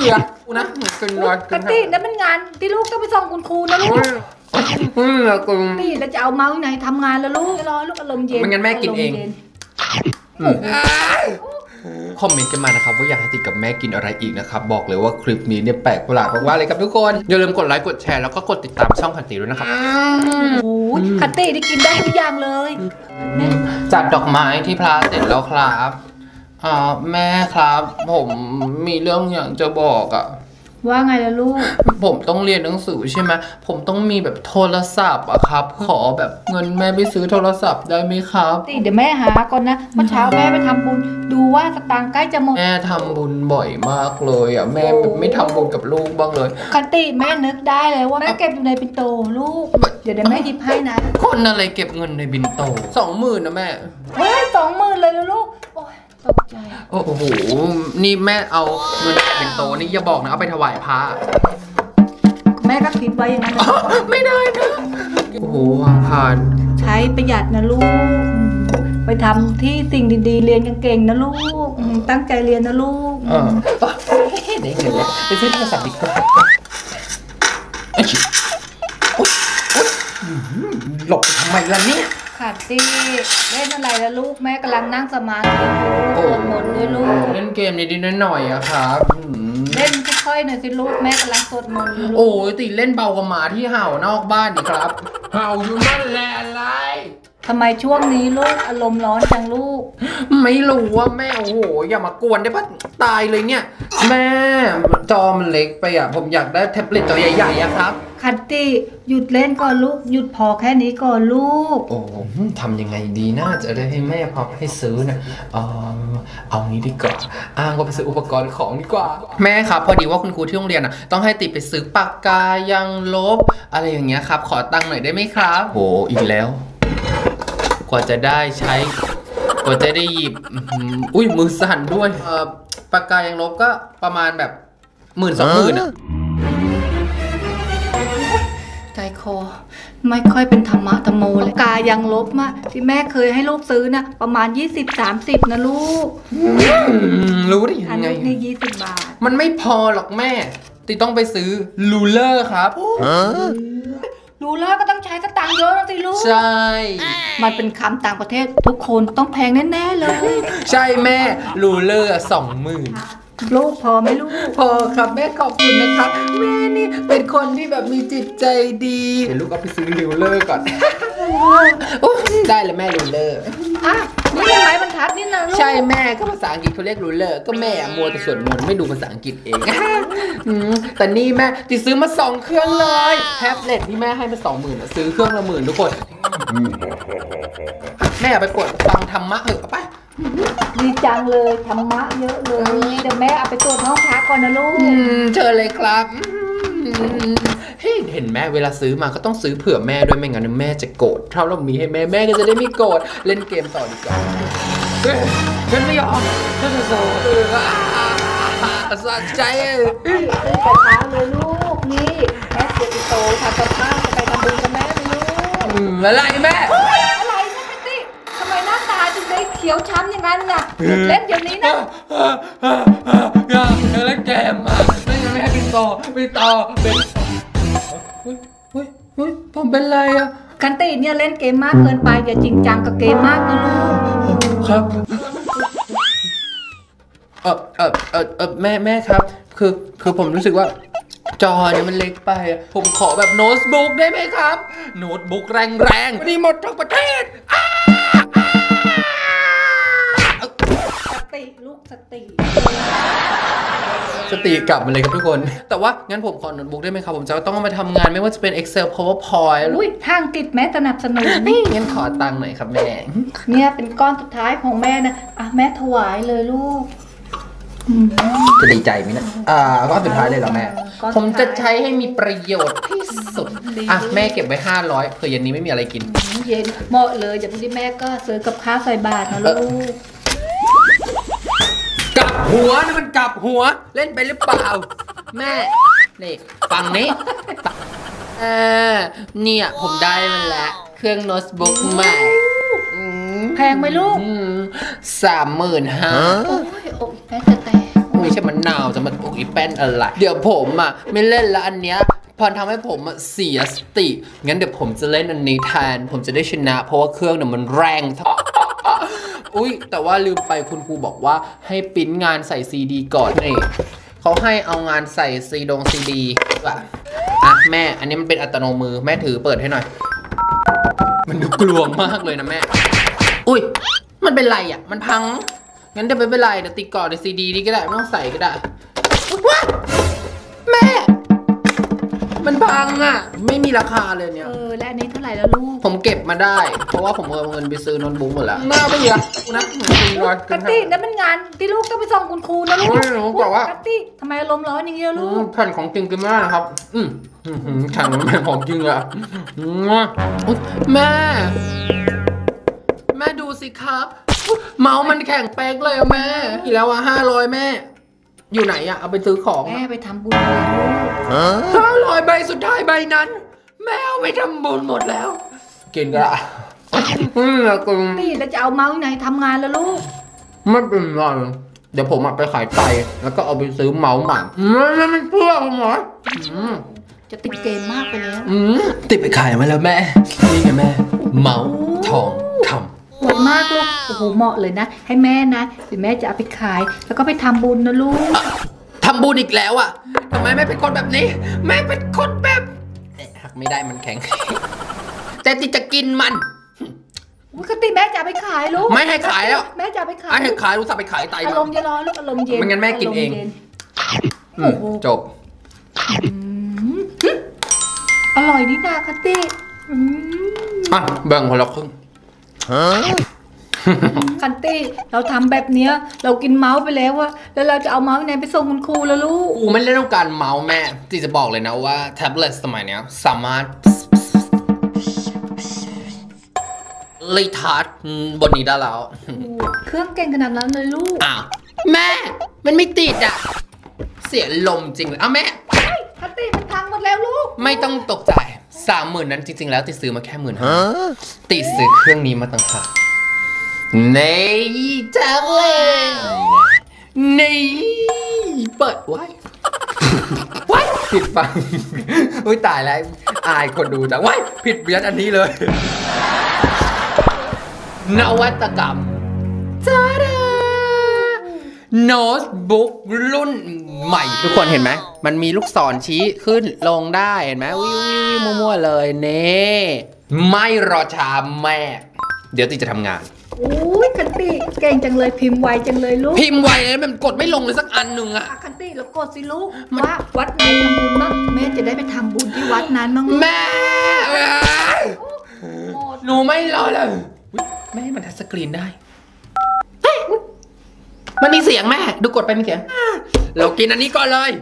บื่อกูนะกินรอกตินั่นเป็นงานที่ลูกต้องไปส่งคุณครูนะลูกนี่แล้วจะเอาเมาส์ไหนทำงานแล้วลูกรอลูกอารมณ์เย็นไม่งั้นแม่กินเองคอมเมนต์กันมานะครับว่าอยากให้ติดกับแม่กินอะไรอีกนะครับบอกเลยว่าคลิปนี้เนี่ยแปลกประหลาดมากๆเลยครับทุกคนอย่าลืมกดไลค์กดแชร์แล้วก็กดติดตามช่องคันติด้วยนะครับโอ้ยคันติได้กินได้ทุกอย่างเลยจัดดอกไม้ที่พระเสร็จแล้วครับแม่ครับผมมีเรื่องอยากจะบอกอะว่าไงล่ะลูกผมต้องเรียนหนังสือใช่ไหมผมต้องมีแบบโทรศัพท์อะครับขอแบบเงินแม่ไปซื้อโทรศัพท์ได้ไหมครับเดี๋ยวแม่หาก่อนนะเมื่อเช้าแม่ไปทำบุญดูว่าสตางค์ใกล้จะหมดแม่ทำบุญบ่อยมากเลยอะแม่แบบไม่ทำบุญกับลูกบ้างเลยคันติแม่นึกได้เลยว่าแม่เก็บอยู่ในปิ่นโตลูกเดี๋ยวแม่หยิบให้นะคนอะไรเก็บเงินในบินโต20,000นะแม่เฮ้ย20,000เลยลูกตกใจโอ้โหนี่แม่เอาเงินเป็นโตนี่อย่าบอกนะเอาไปถวายพระแม่ก็คิดไว้อย่างนั้นไม่ได้นะโอ้โหวางผ่านใช้ประหยัดนะลูกไปทำที่สิ่งดีๆเรียนเก่งๆนะลูกตั้งใจเรียนนะลูกได้เงินแล้วไปซื้อโทรศัพท์ดีกว่าหลบทำไมล่ะเนี่ยค่ะที่เล่นอะไรแล้วลูกแม่กำลังนั่งสมาธิสวดมนต์ด้วยลูกเล่นเกมนิดๆหน่อยๆอะครับเล่นค่อยๆหน่อยสิลูกแม่กำลังสวดมนต์โอ้ยติเล่นเบากว่าหมาที่เห่านอกบ้านดิครับเห่าอยู่นั่นแหละอะไรทำไมช่วงนี้ลูกอารมณ์ร้อนจังลูกไม่รู้ว่าแม่โอ้โหอย่ามากวนได้ปะตายเลยเนี่ยแม่จอมันเล็กไปอะผมอยากได้แท็บเล็ตจอใหญ่ๆอะครับคันติหยุดเล่นก่อนลูกหยุดพอแค่นี้ก่อนลูกโอ้ทำยังไงดีน่าจะได้ให้แม่พอให้ซื้อนะเอางี้ดีกว่าอ้างว่าไปซื้ออุปกรณ์ของดีกว่าแม่ครับพอดีว่าคุณครูที่โรงเรียนอะต้องให้ติดไปซื้อปากกายังลบอะไรอย่างเงี้ยครับขอตังค์หน่อยได้ไหมครับโหอีกแล้วกว่าจะได้ใช้กว่าจะได้หยิบอุ้ยมือสั่นด้วยปากกายังลบก็ประมาณแบบ10,000-20,000อะใจคอไม่ค่อยเป็นธรรมะธรรมโมเลยกายังลบมาที่แม่เคยให้ลูกซื้อนะประมาณ20-30นะลูกรู้ได้ยังไงนี่20 บาทมันไม่พอหรอกแม่ติต้องไปซื้อรูเลอร์ครับรูเลอร์ก็ต้องใช้สตางค์เยอะนะสิลูกใช่มันเป็นคำต่างประเทศทุกคนต้องแพงแน่ๆเลยใช่แม่รูเลอร์20,000 ลูกพอไหมลูกพอครับแม่ขอบคุณนะครับแม่นี่เป็นคนที่แบบมีจิตใจดีเดี๋ยวลูกเอาไปซื้อรูเลอร์ก่อนได้แล้วแม่รูเลอร์นี่เป็นไม้บรรทัดนี่นะลูกใช่แม่ก็ภาษาอังกฤษเขาเรียกรูเลอร์ก็แม่มัวแต่สวดมนต์ไม่ดูภาษาอังกฤษเองแต่นี่แม่ติซื้อมา2 เครื่องเลยแท็บเล็ตที่แม่ให้มา20,000ซื้อเครื่องละ10,000ทุกคนแม่เอาไปกดฟังธรรมะเหอะไปดีจังเลยธรรมะเยอะเลยเดี๋ยวแม่เอาไปตรวจห้องพักก่อนนะลูกเชิญเลยครับเห็นแม่เวลาซื้อมาก็ต้องซื้อเผื่อแม่ด้วยไม่งั้นแม่จะโกรธถ้าเรามีให้แม่ก็จะได้ไม่โกรธเล่นเกมต่อดีกว่าฉันไม่ยอมฉันจะโซ่สะใจซื้อกระเช้าเลยลูกนี่แม่เดี๋ยวโตทำกับข้าวจะไปทำบุญกับแม่เลยลูกอะไรแม่อะไรนะพี่ทำไมหน้าตาจึงได้เขียวช้ำอย่างนั้นน่ะเล่นเดี๋ยวนี้นะอย่าเล่นเกมไม่งั้นไม่ให้พี่ต่อเป็นผมเป็นไรอะคันติเนี่ยเล่นเกมมากเกินไปอย่าจริงจังกับเกมมากนะลูกครับแม่ครับคือผมรู้สึกว่าจอเนี่ยมันเล็กไปผมขอแบบโน้ตบุ๊กได้ไหมครับโน้ตบุ๊กแรงๆนี่หมดทั้งประเทศสติลูกสติกลับมาเลยครับทุกคนแต่ว่างั้นผมขอโน้ตบุ๊กได้ไหมครับผมจะต้องมาทำงานไม่ว่าจะเป็น Excel PowerPoint ทางติดแม่สนับสนุนนี่งั้นขอตังค์หน่อยครับแม่เนี่ยเป็นก้อนสุดท้ายของแม่นะแม่ถวายเลยลูกจะดีใจไหมนะก้อนสุดท้ายเลยเหรอแม่ผมจะใช้ให้มีประโยชน์ที่สุดแม่เก็บไว้500เผื่อเย็นนี้ไม่มีอะไรกินเย็นเหมาะเลยอย่างที่แม่ก็ซื้อกับข้าวใส่บาตรนะลูกกลับหัวนี่มันกลับหัวเล่นไปหรือเปล่าแม่นี่ฟังนี้เนี่ยผมได้มันแล้วเครื่องโน้ตบุ๊กใหม่แพงไหมลูก 35,000 โอ้ยแม่จะแตกไม่ใช่มะนาวจะมาปลุกอีแป้นอะไรเดี๋ยวผมอ่ะไม่เล่นละอันเนี้ยพอทำให้ผมเสียสติงั้นเดี๋ยวผมจะเล่นอันนี้แทนผมจะได้ชนะเพราะว่าเครื่องเนี่ยมันแรงอุ้ยแต่ว่าลืมไปคุณครูบอกว่าให้ปริ้นงานใส่ซีดีก่อนนี่เขาให้เอางานใส่ซีดีว่ะอ่ะแม่อันนี้มันเป็นอัตโนมือแม่ถือเปิดให้หน่อยมันดูกลวงมากเลยนะแม่อุ้ยมันเป็นไรอ่ะมันพังงั้นเดี๋ยวไม่เป็นไรเดี๋ยวติดก่อนในซีดีนี่ก็ได้ไม่ต้องใส่ก็ได้ว้าแม่มันพังอ่ะไม่มีราคาเลยเนี่ยและอันนี้เท่าไหร่แล้วลูกผมเก็บมาได้เพราะว่าผมเอาเงินไปซื้อโน้ตบุ๊กหมดแล้วน่าไม่เหลือนะกัตตี้นั่นเป็นงานที่ลูกต้องไปส่งคุณครูนะลูกบอกว่ากัตตี้ทำไมอารมณ์ร้อนอย่างนี้ลูกแผ่นของจริงกินไม่ได้นะครับแผ่นของจริงอะแม่ดูสิครับเมาส์มันแข็งเป๊กเลยอะแม่อีกแล้วอะ500แม่อยู่ไหนอะเอาไปซื้อของแม่ไปทำบุญแล้ว 500ใบสุดท้ายใบนั้นแม่เอาไปทำบุญหมดแล้วกินก็ได้นี่แล้วจะเอาเมาส์ไหนทำงานแล้วลูกไม่เป็นไรเดี๋ยวผมไปขายไตแล้วก็เอาไปซื้อเมาส์ใหม่มันเพื่อผมเหรอจะติดเกมมากไปแล้วติดไปขายมาแล้วแม่นี่ไงแม่เมาส์ทองคำสวยมากลูกโอ้โหเหมาะเลยนะให้แม่นะเดี๋ยวแม่จะเอาไปขายแล้วก็ไปทำบุญนะลูกทำบุญอีกแล้วอ่ะทำไมแม่เป็นคนแบบนี้แม่เป็นคนแบบหักไม่ได้มันแข็งแต่ติดจะกินมันปกติแม่จะไปขายลูกไม่ให้ขายแล้วแม่จะไปขายให้ขายรู้สึกไปขายไตอารมณ์จะร้อนลูกอารมณ์เย็นไม่งั้นแม่กินเองจบอร่อยนี่นาคัตตี้แบ่งคนละครึ่งคันตี้เราทำแบบเนี้ยเรากินเมาส์ไปแล้วอะแล้วเราจะเอาเมาส์ไหนไปส่งคุณครูแล้วลูกกูไม่ได้ต้องการเมาส์แม่จีจะบอกเลยนะว่าแท็บเล็ตสมัยเนี้ยสามารถรีทาร์ดบนนี้ได้แล้วเครื่องเก่งขนาดนั้นเลยลูกแม่มันไม่ติดอ่ะเสียลมจริงเลยแม่คัตตี้มันพังหมดแล้วลูกไม่ต้องตกใจ30,000นั้นจริงๆแล้วติดซื้อมาแค่15,000ติดซื้อเครื่องนี้มาต่างหากนี่จังเลยนี่เปิดไว้ผิดฟังอุ้ยตายแล้วอายคนดูจังว้ายผิดเบียดอันนี้เลยนวัตกรรมจ้าดาโน้ตบุ๊กรุ่นใหม่ทุกคนเห็นไหมมันมีลูกศรชี้ขึ้นลงได้เห็นไหมวิวมั่วๆเลยเน่ไม่รอช้าแม่เดี๋ยวติจะทำงานอุ้ยคันตี้เก่งจังเลยพิมพ์ไวจังเลยลูกพิมพ์ไวเลยมันกดไม่ลงเลยสักอันหนึ่งอะคันตี้แล้วกดสิลูกว่าวัดไหนทำบุญบ้างแม่จะได้ไปทำบุญที่วัดนั้นบ้างแม่หนูไม่รอเลยแม่มันทัชสกรีนได้มันมีเสียงแม่ดูกดไปมีเสียงเรากินอันนี้ก่อนเลย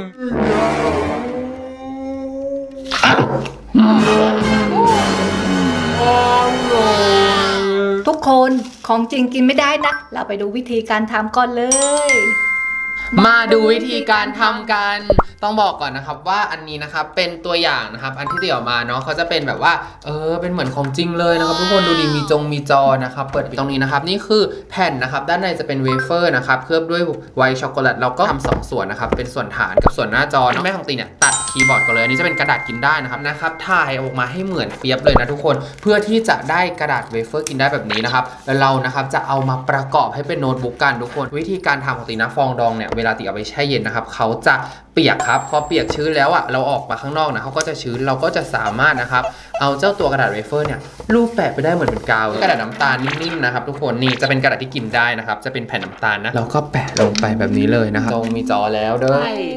ทุกคนของจริงกินไม่ได้นะเราไปดูวิธีการทำก่อนเลยมาดูวิธีการทำกันต้องบอกก่อนนะครับว่าอันนี้นะครับเป็นตัวอย่างนะครับอันที่ติดออกมาเนาะเขาจะเป็นแบบว่าเป็นเหมือนของจริงเลยนะครับทุกคนดูดีมีจอนะครับเปิดตรงนี้นะครับนี่คือแผ่นนะครับด้านในจะเป็นเวเฟอร์นะครับเคลือบด้วยไวท์ช็อกโกแลตเราก็ทำ2ส่วนนะครับเป็นส่วนฐานกับส่วนหน้าจอแม่ของตีเนี่ยตัดคีย์บอร์ดก่อนเลยอันนี้จะเป็นกระดาษกินได้นะครับถ่ายออกมาให้เหมือนเฟียบเลยนะทุกคนเพื่อที่จะได้กระดาษเวเฟอร์กินได้แบบนี้นะครับแล้วเรานะครับจะเอามาประกอบให้เป็นโน้ตบุ๊กกันทุกคนวิธีการทำของตีนะฟองดองเนี่ยเวลาตีเอาไปแช่เย็นนะครับเขาจะเปียกครับพอเปียกชื้นแล้วเราออกมาข้างนอกนะเขาก็จะชื้นเราก็จะสามารถนะครับเอาเจ้าตัวกระดาษเวเฟอร์เนี่ยรูปแปะไปได้เหมือนเป็นกาวกระดาษน้ำตาลนิ่มๆนะครับทุกคนนี่จะเป็นกระดาษที่กินได้นะครับจะเป็นแผ่นน้ำตาลนะเราก็แปะลงไปแบบนี้เลยนะครับมีจอแล้วเด้อ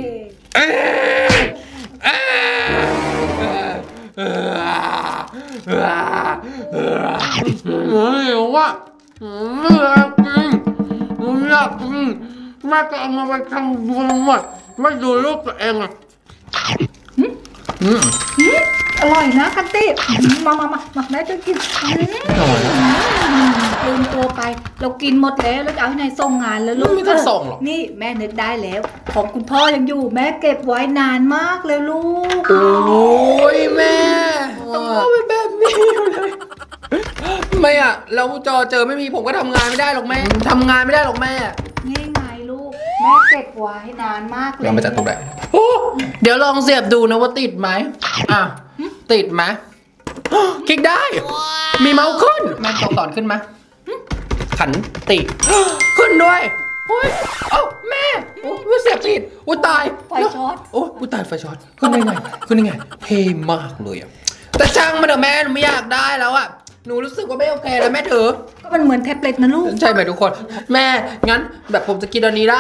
แม่ก็เอามาไปทำบุญหมดไม่ดูลูกตัวเองอ่ะอร่อยนะคันตี้มาแม่จะกินลืมตัวไปเรากินหมดแล้วจะเอาที่ไหนส่งงานแล้วลูกไม่ต้องส่งหรอกนี่แม่นึกได้แล้วของคุณพ่อยังอยู่แม่เก็บไว้นานมากเลยลูกโอ้ยแม่ต้องเอาไปแบบนี้เลยไม่อ่ะเราจอเจอไม่มีผมก็ทำงานไม่ได้หรอกแม่ทำงานไม่ได้หรอกแม่นี่ไงลูกแม่แม่เก็บไว้นานมากเลยเดี๋ยวมาจากตรงไหนเดี๋ยวลองเสียบดูนะว่าติดไหมอ่ะติดไหมคลิกได้ มีเมาส์ขึ้นแม่ต้องสอนขึ้นไหมขันติขึ้นด้วยโอ้ยเอ้าแม่โอ้ยเสียบผิดโอ้ยตายไฟช็อตโอ้ยตายไฟช็อตขึ้นได้ไงขึ้นได้ไงเท่มากเลยอ่ะแต่ช่างมันเถอะแม่หนูไม่อยากได้แล้วอ่ะหนูรู้สึกว่าไม่โอเคแล้วแม่เถอะก็มันเหมือนแท็บเล็ตนะลูกใช่ไหมทุกคนแม่งั้นแบบผมจะกินอันนี้ละ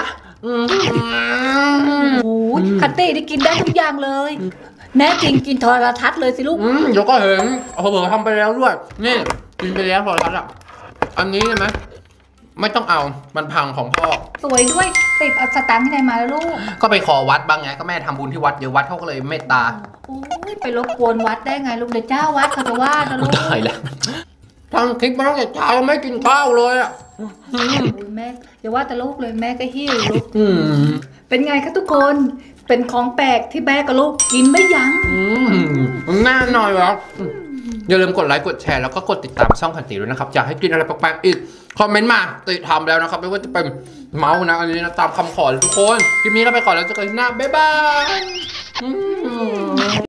โอ้ยคัตตี้ที่กินได้ทุกอย่างเลย แน่จริงกินโทรทัศน์เลยสิลูกเดี๋ยวก็เห็นเผลอๆทำไปแล้วด้วยนี่กินไปแล้วพอแล้วอ่ะอันนี้ใช่ไหมไม่ต้องเอามันพังของพ่อสวยด้วยติดเอาสตางค์ที่ไหนมาแล้วลูกก็ไปขอวัดบ้างไงก็แม่ทำบุญที่วัดเดี๋ยววัดเขาก็เลยเมตตาโอ้ยไปรบกวนวัดได้ไงลูกเดี๋ยวเจ้าวัดเขาจะว่านะลูกตายแล้วทำคลิปมาตั้งแต่เช้ายังไม่กินข้าวเลยอ่ะโอ้ยแม่อย่าว่าแต่ลูกเลยแม่ก็หิวลูกอืมเป็นไงคะทุกคน เป็นของแปลกที่แม่กับลูกกินไม่ยั้งแน่นอนแล้วอย่าลืมกดไลค์กดแชร์แล้วก็กดติดตามช่องขันติด้วยนะครับอยากให้กินอะไรแปลกๆอีกคอมเมนต์มาติทำแล้วนะครับไม่ว่าจะเป็นเมาส์นะอันนี้นะตามคำขอเลยทุกคนคลิปนี้เราไปก่อนแล้วเจอกันคลิปหน้าบ๊ายบาย